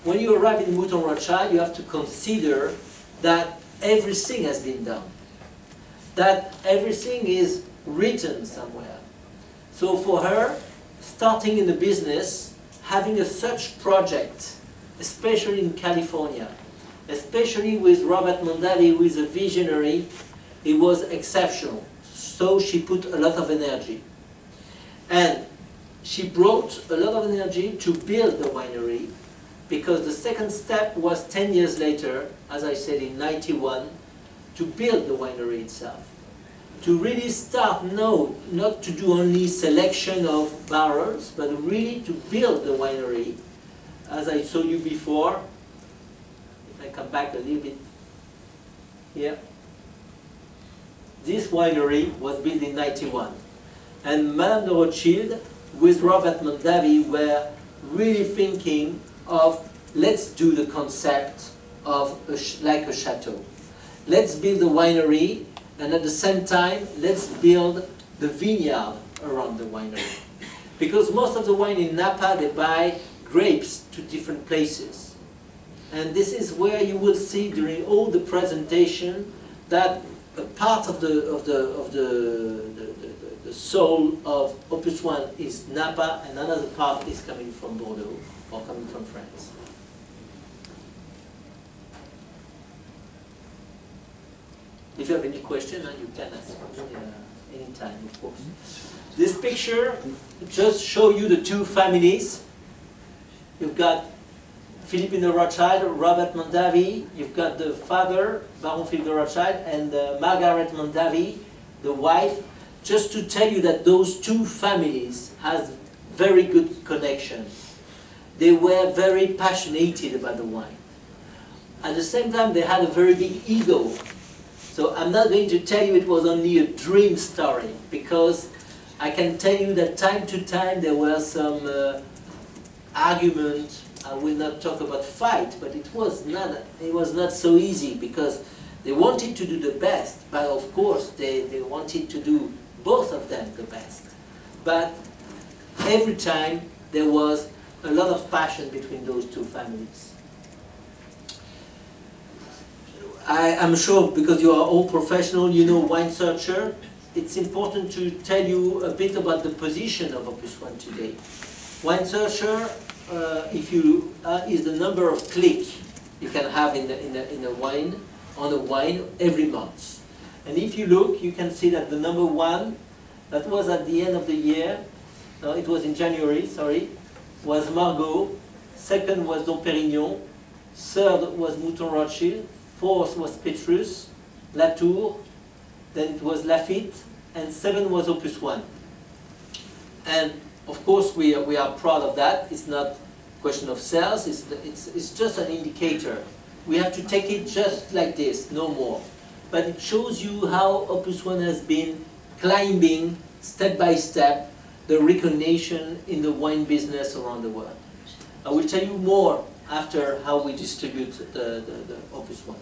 when you arrive in Mouton Rothschild, you have to consider that everything has been done, that everything is written somewhere. So for her, starting in the business, having a such project, especially in California, especially with Robert Mondavi, who is a visionary, it was exceptional. So she put a lot of energy. And she brought a lot of energy to build the winery, because the second step was 10 years later, as I said in '91, to build the winery itself. To really start, no, not to do only selection of barrels, but really to build the winery, as I showed you before. If I come back a little bit here. This winery was built in '91. And Madame de Rothschild, with Robert Mondavi, were really thinking of, let's do the concept of like a chateau. Let's build a winery, and at the same time, let's build the vineyard around the winery. Because most of the wine in Napa, they buy grapes to different places. And this is where you will see during all the presentation that a part of the soul of Opus One is Napa, and another part is coming from Bordeaux or coming from France. If you have any question, you can ask me anytime, of course. This picture just shows you the two families. You've got Philippe de Rothschild, Robert Mondavi. You've got the father, Baron Philippe de Rothschild, and Margaret Mondavi, the wife. Just to tell you that those two families has very good connection. They were very passionate about the wine. At the same time, they had a very big ego. So I'm not going to tell you it was only a dream story, because I can tell you that time to time there were some arguments. I will not talk about fight, but it was not so easy, because they wanted to do the best, but of course they wanted to do both of them the best. But every time there was a lot of passion between those two families. I'm sure, because you are all professional, you know Wine Searcher. It's important to tell you a bit about the position of Opus One today. Wine Searcher, is the number of clicks you can have on a wine every month. And if you look, you can see that the number one, that was at the end of the year, no, it was in January, sorry, was Margaux. Second was Dom Pérignon. Third was Mouton Rothschild. Fourth was Petrus, Latour. Then it was Lafite. And seven was Opus One. And of course, we are proud of that. It's not a question of sales. It's just an indicator. We have to take it just like this, no more. But it shows you how Opus One has been climbing step by step the recognition in the wine business around the world. I will tell you more after how we distribute the Opus One.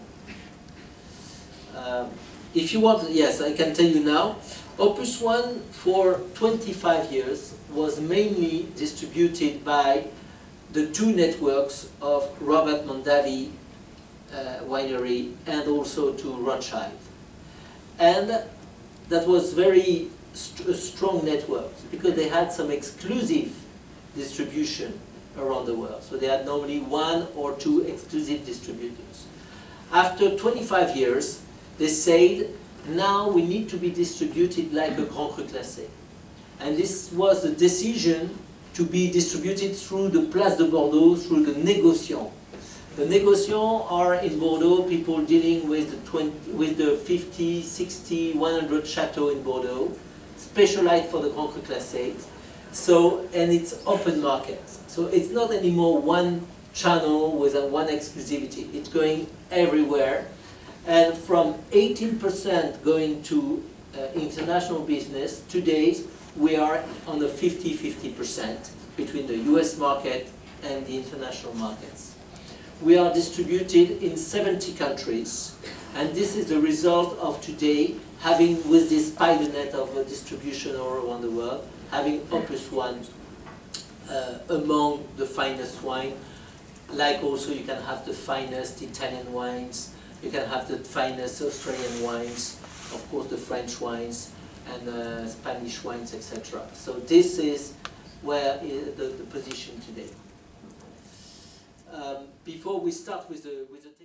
If you want, yes, I can tell you now. Opus One for 25 years was mainly distributed by the two networks of Robert Mondavi winery and also to Rothschild. And that was very strong network, because they had some exclusive distribution around the world. So they had normally one or two exclusive distributors. After 25 years, they said, now we need to be distributed like a Grand Cru Classé. And this was a decision to be distributed through the Place de Bordeaux, through the négociants. The négociants are in Bordeaux people dealing with the 50, 60, 100 chateaux in Bordeaux, specialized for the Grand Cru Classé. So, and it's open market. So it's not anymore one channel with one exclusivity. It's going everywhere. And from 18% going to international business, today we are on a 50-50% between the US market and the international markets. We are distributed in 70 countries, and this is the result of today having, with this spider net of distribution all around the world, having Opus One among the finest wine like also you can have the finest Italian wines, you can have the finest Australian wines, of course the French wines, and Spanish wines, etc. So this is where the position today. Before we start with the